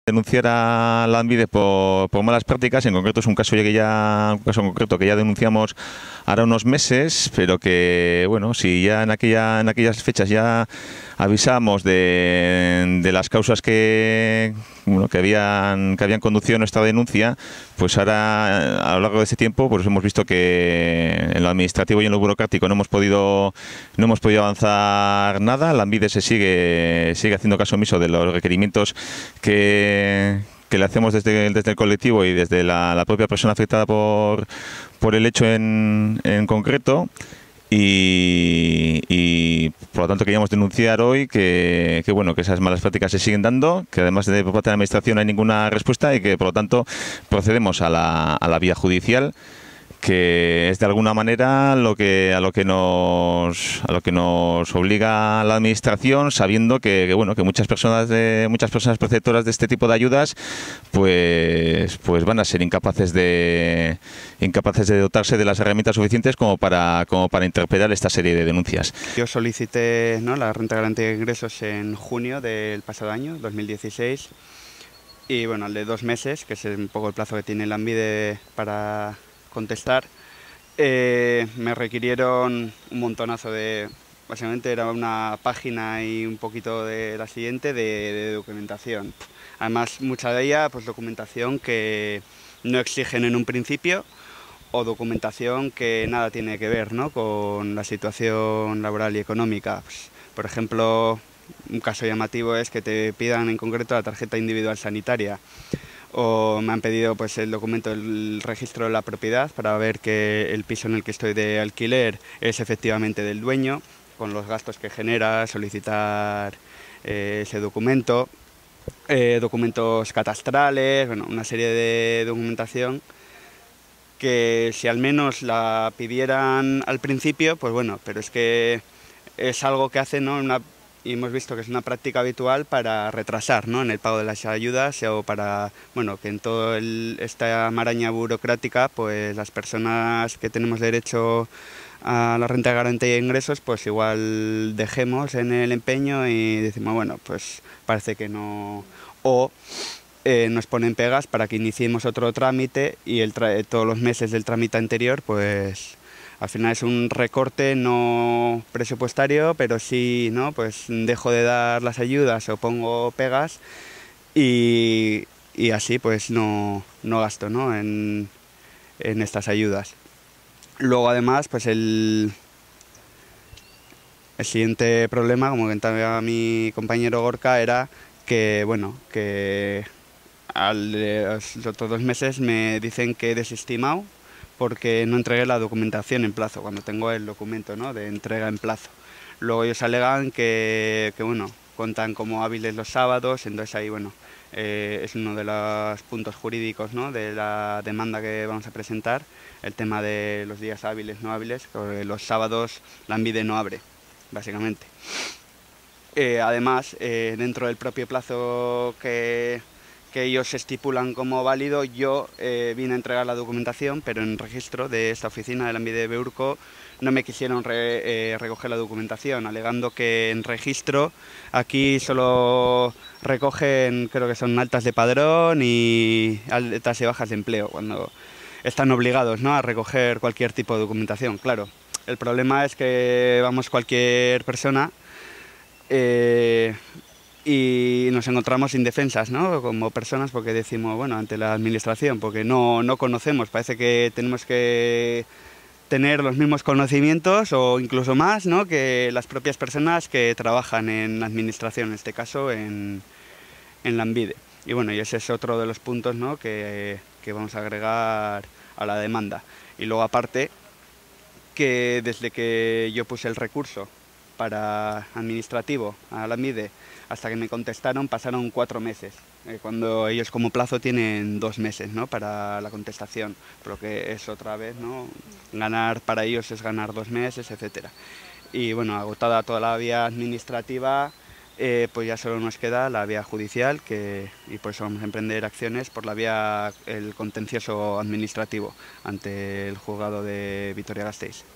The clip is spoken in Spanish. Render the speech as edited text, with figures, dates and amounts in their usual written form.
Denunciar a Lanbide por malas prácticas. En concreto es un caso concreto que ya denunciamos ahora unos meses, pero que bueno, si ya en aquellas fechas ya avisamos de las causas que habían conducido a nuestra denuncia, pues ahora a lo largo de ese tiempo pues hemos visto que en lo administrativo y en lo burocrático no hemos podido avanzar nada. Lanbide sigue haciendo caso omiso de los requerimientos que le hacemos desde el colectivo y desde la propia persona afectada por el hecho en concreto. Y por lo tanto queríamos denunciar hoy que esas malas prácticas se siguen dando, que además por parte de la administración no hay ninguna respuesta y que por lo tanto procedemos a la vía judicial, que es de alguna manera a lo que nos obliga la administración, sabiendo que muchas personas preceptoras de este tipo de ayudas pues van a ser incapaces de dotarse de las herramientas suficientes como para interpretar esta serie de denuncias. Yo solicité, ¿no?, la renta de garantía de ingresos en junio del pasado año, 2016, y bueno, al de 2 meses, que es un poco el plazo que tiene Lanbide para contestar, me requirieron un montonazo básicamente era una página y un poquito de la siguiente de documentación. Además, mucha de ella, pues documentación que no exigen en un principio, o documentación que nada tiene que ver, ¿no?, con la situación laboral y económica. Pues, por ejemplo, un caso llamativo es que te pidan en concreto la tarjeta individual sanitaria. O me han pedido pues el documento del registro de la propiedad para ver que el piso en el que estoy de alquiler es efectivamente del dueño, con los gastos que genera solicitar ese documento, documentos catastrales, bueno, una serie de documentación que si al menos la pidieran al principio, pues bueno, pero es que es algo que hacen, ¿no?, y hemos visto que es una práctica habitual para retrasar, ¿no?, en el pago de las ayudas, o para, bueno, que en toda esta maraña burocrática, pues las personas que tenemos derecho a la renta de garantía de ingresos, pues igual dejemos en el empeño y decimos, bueno, pues parece que no, o nos ponen pegas para que iniciemos otro trámite y todos los meses del trámite anterior, pues al final es un recorte no presupuestario, pero sí, ¿no?, pues dejo de dar las ayudas o pongo pegas y así pues no gasto, ¿no?, en estas ayudas. Luego además pues el siguiente problema, como comentaba mi compañero Gorka, era que bueno, que los otros 2 meses me dicen que he desestimado porque no entregué la documentación en plazo, cuando tengo el documento, ¿no?, de entrega en plazo. Luego ellos alegan que bueno, cuentan como hábiles los sábados, entonces ahí bueno, es uno de los puntos jurídicos, ¿no?, de la demanda que vamos a presentar, el tema de los días hábiles, no hábiles, porque los sábados Lanbide no abre, básicamente. Además, dentro del propio plazo que ellos estipulan como válido, yo vine a entregar la documentación, pero en registro de esta oficina de Lanbide Beurco no me quisieron recoger la documentación, alegando que en registro aquí solo recogen, creo que son altas de padrón y altas y bajas de empleo, cuando están obligados, ¿no?, a recoger cualquier tipo de documentación. Claro, el problema es que vamos cualquier persona y nos encontramos indefensas, ¿no?, como personas, porque decimos, bueno, ante la administración, porque no conocemos, parece que tenemos que tener los mismos conocimientos o incluso más, ¿no?, que las propias personas que trabajan en la administración, en este caso en Lanbide. Y bueno, y ese es otro de los puntos, ¿no?, que vamos a agregar a la demanda. Y luego aparte, que desde que yo puse el recurso para administrativo a Lanbide hasta que me contestaron pasaron 4 meses, cuando ellos como plazo tienen 2 meses, ¿no?, para la contestación, por lo que es otra vez, ¿no?, ganar para ellos es ganar 2 meses, etcétera. Y bueno, agotada toda la vía administrativa, pues ya solo nos queda la vía judicial, y por eso vamos a emprender acciones por la vía el contencioso administrativo ante el juzgado de Vitoria-Gasteiz.